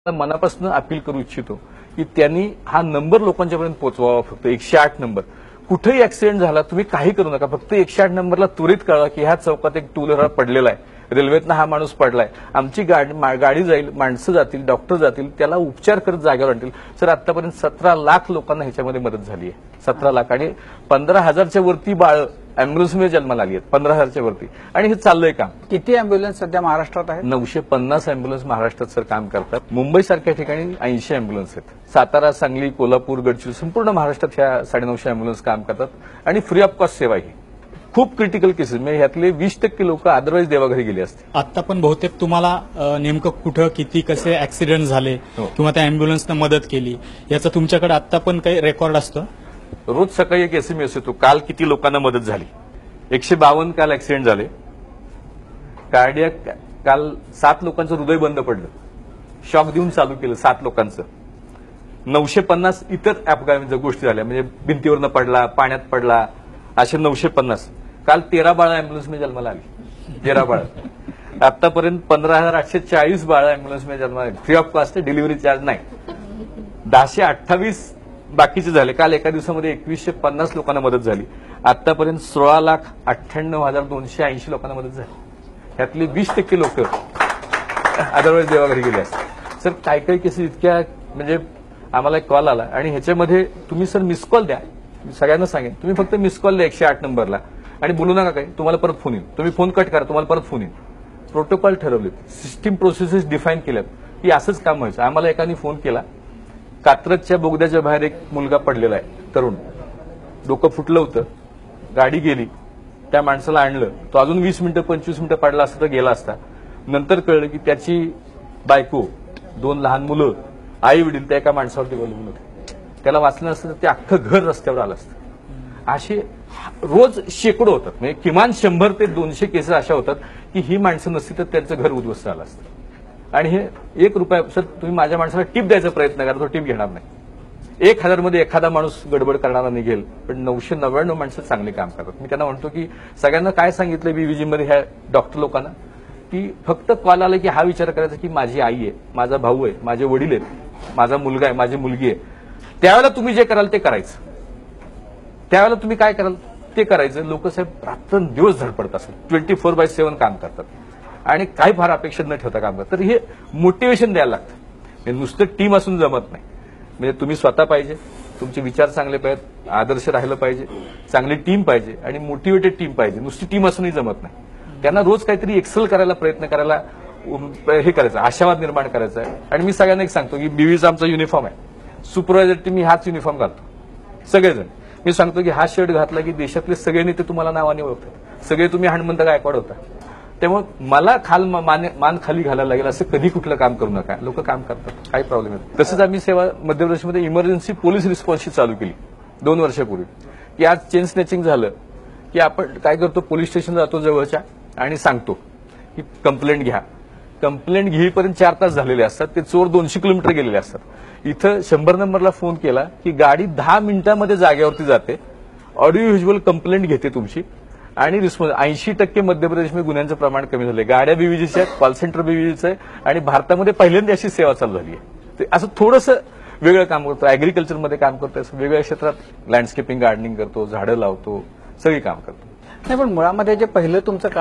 मनापासून अपील करू इच्छितो की त्यांनी हा नंबर लोकांच्यापर्यंत पोहोचवावा. फक्त 108 नंबर. कुठेही ऍक्सिडेंट झाला तुम्ही काही करू नका, फक्त 108 नंबरला त्वरित कळवा की ह्या चौकात एक टू व्हीलर पडलेला आहे, रेल्वेतनं हा माणूस पडलाय, आमची गाडी जाईल, माणसं जातील, डॉक्टर जातील, त्याला उपचार करत जागेवर आणतील. सर आतापर्यंत 17 लाख लोकांना ह्याच्यामध्ये मदत झाली आहे. 17 लाख आणि 15,000च्या वरती बाळ अँब्युलन्समध्ये जन्माला आली आहेत. 15,000च्या वरती. आणि हे चाललंय काम. किती अँब्युलन्स सध्या महाराष्ट्रात आहेत? 950 अँब्युलन्स महाराष्ट्रात सर काम करतात. मुंबई सारख्या ठिकाणी 80 अँब्युलन्स आहेत. सातारा, सांगली, कोल्हापूर, गडचिरोली संपूर्ण महाराष्ट्रात ह्या 950 अँब्युलन्स काम करतात आणि फ्री ऑफ कॉस्ट सेवा ही. खूप क्रिटिकल केसेस म्हणजे ह्यातले 20% लोक अदरवाईज देवाघरी गेले असते. आता पण बहुतेक तुम्हाला नेमकं कुठं किती कसे ऍक्सिडेंट झाले किंवा त्या अँब्युलन्सनं मदत केली याचं तुमच्याकडे आता पण काही रेकॉर्ड असतं? रोज सकाळी एक SMS येतो, काल किती लोकांना मदत झाली. 152 काल ऍक्सिडेंट झाले. कार्डियक काल 7 लोकांचं हृदय बंद पडलं, शॉक देऊन चालू केलं 7 लोकांचं. 950 इतर अपघात गोष्टी झाल्या, म्हणजे भिंतीवरनं पडला, पाण्यात पडला, असे 950. काल 13 बाळं अँब्युलन्समध्ये जन्माला आली. 13 बाळं. आतापर्यंत 15,840 बाळं अँब्युलन्समध्ये जन्माला आली. Free of cost, delivery charge नाही. 1028 बाकीचे झाले. काल एका दिवसामध्ये 2150 लोकांना मदत झाली. आतापर्यंत 16,98,280 लोकांना मदत झाली. ह्यातले 20% लोक अदरवाईज देवाघरी गेले असतात. सर काही केसेस इतक्या, म्हणजे आम्हाला एक कॉल आला आणि ह्याच्यामध्ये तुम्ही सर मिस कॉल द्या. मी सगळ्यांना सांगेन, तुम्ही फक्त मिस कॉल द्या 108 नंबरला आणि बोलू नका काही, तुम्हाला परत फोन येईल. तुम्ही फोन कट करा, तुम्हाला परत फोन येईल. प्रोटोकॉल ठरवलेत, सिस्टीम प्रोसेसेस डिफाईन केल्यात की असंच काम व्हायचं. आम्हाला एकाने फोन केला, कात्रजच्या बोगद्याच्या बाहेर एक मुलगा पडलेला आहे, तरुण, डोकं फुटलं होतं, गाडी गेली, त्या माणसाला आणलं, तो अजून 20 मिनिटं 25 मिनिटं पडला असता तर गेला असता. नंतर कळलं की त्याची बायको, 2 लहान मुलं, आई वडील त्या एका माणसावरती अवलंबून होते. त्याला वाचलं असतं तर ते अख्खं घर रस्त्यावर आलं असतं. असे रोज शेकडो होतात, म्हणजे किमान 100 ते 200 केसेस अशा होतात की ही माणसं नसती तर त्यांचं घर उद्ध्वस्त झालं असतं. आणि हे ₹1 सर तुम्ही माझ्या माणसाला टिप द्यायचा प्रयत्न करा, तो टिप घेणार नाही. 1000 मध्ये एखादा माणूस गडबड करणारा निघेल, पण 999 माणसं चांगले काम करतात. मी त्यांना म्हणतो की सगळ्यांना काय सांगितलं BVG मध्ये ह्या डॉक्टर लोकांना की फक्त कॉल आला की हा विचार करायचा की माझी आई आहे, माझा भाऊ आहे, माझे वडील आहेत, माझा मुलगा आहे, माझी मुलगी आहे. त्यावेळेला तुम्ही जे कराल ते करायचं. त्यावेळेला तुम्ही काय कराल ते करायचं. लोक साहेब रात्रंदिवस धडपडत असतात, 24/7 काम करतात आणि काही फार अपेक्षा न ठेवता काम करतात. तर हे मोटिवेशन द्यायला लागतं. नुसतं टीम असून जमत नाही. म्हणजे तुम्ही स्वतः पाहिजे, तुमचे विचार चांगले पाहिजेत, आदर्श राहिलं पाहिजे, चांगली टीम पाहिजे आणि मोटिवेटेड टीम पाहिजे. नुसती टीम असूनही जमत नाही. त्यांना रोज काहीतरी एक्सेल करायला प्रयत्न करायला हे करायचं, आशावाद निर्माण करायचा आहे. आणि मी सगळ्यांना एक सांगतो की BVGचा आमचा युनिफॉर्म आहे, सुपरवायझर टीम मी हाच युनिफॉर्म घालतो, सगळेजण. मी सांगतो की हा शर्ट घातला की देशातले सगळे नेते तुम्हाला नावाने ओळखतात, सगळे तुम्ही हनुमंत गायकवाड होता. त्यामुळे मला मान खाली घालायला लागेल असं कधी कुठलं काम करू नका. लोक काम करतात, काही प्रॉब्लेम नाही. तसंच आम्ही सेवा मध्य प्रदेशमध्ये इमर्जन्सी पोलीस रिस्पॉन्सची चालू केली 2 वर्षापूर्वी. की आज चेन स्नॅचिंग झालं की आपण काय करतो, पोलीस स्टेशन जातो जवळच्या आणि सांगतो की कंप्लेंट घ्या. कंप्लेंट घेईपर्यंत 4 तास झालेले असतात, ते चोर 200 किलोमीटर गेलेले असतात. इथं 100 नंबरला फोन केला की गाडी 10 मिनिटांमध्ये जागेवरती जाते, ऑडिओ व्हिज्युअल कंप्लेंट घेते तुमची आणि रिस्पॉन्स. 80% मध्य प्रदेशमध्ये गुन्ह्यांचं प्रमाण कमी झालंय. गाड्या BVGच्या आहेत, कॉल सेंटर BVGचं आहे आणि भारतामध्ये पहिल्यांदा अशी सेवा चालू झाली आहे. असं थोडंसं वेगळं काम करतो, अॅग्रिकल्चरमध्ये काम करतो, असं वेगळ्या क्षेत्रात लँडस्केपिंग, गार्डनिंग करतो, झाडं लावतो, सगळी काम करतो. नाही पण मुळामध्ये जे पहिलं तुमचं